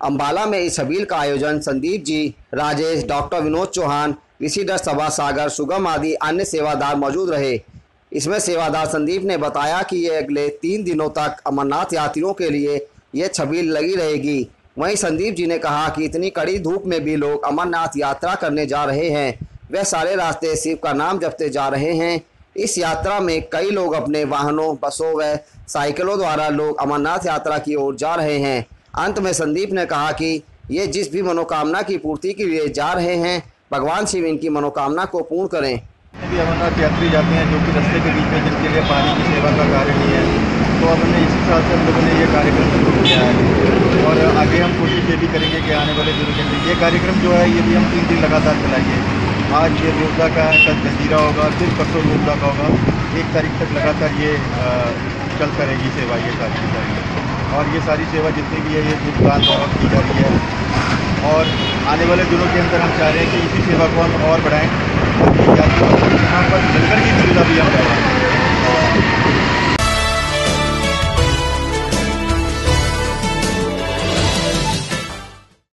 अम्बाला में इस छबील का आयोजन संदीप जी, राजेश, डॉक्टर विनोद चौहान, ऋषिधर सभा, सागर, सुगम आदि अन्य सेवादार मौजूद रहे। इसमें सेवादार संदीप ने बताया कि ये अगले 3 दिनों तक अमरनाथ यात्रियों के लिए ये छबील लगी रहेगी। वहीं संदीप जी ने कहा कि इतनी कड़ी धूप में भी लोग अमरनाथ यात्रा करने जा रहे हैं। वह सारे रास्ते शिव का नाम जपते जा रहे हैं। इस यात्रा में कई लोग अपने वाहनों, बसों व साइकिलों द्वारा लोग अमरनाथ यात्रा की ओर जा रहे हैं। अंत में संदीप ने कहा कि ये जिस भी मनोकामना की पूर्ति के लिए जा रहे हैं, भगवान शिव इनकी मनोकामना को पूर्ण करें। भी अमरनाथ यात्री जाते हैं जो कि रास्ते के बीच में जिनके लिए पानी की सेवा का कार्य नहीं है, तो हमने इसी साल से हम लोगों ने ये कार्यक्रम शुरू किया है और आगे हम कोशिश ये भी करेंगे कि आने वाले दिनों के अंदर ये कार्यक्रम जो है ये भी हम 3 दिन लगातार चलाएंगे। आज ये रोज़ा का है, कल जंजीरा होगा, फिर परसों रोज़ा का होगा। 1 तारीख तक लगातार ये चलता रहेगी सेवा, ये सारी और ये सारी सेवा जितनी भी है ये दुकान द्वारा की जा रही है और आने वाले दिनों के अंदर हम चाह रहे हैं कि इसी सेवा को हम और बढ़ाएँ। यहाँ पर लंगर की सुविधा भी हम करवाएँ।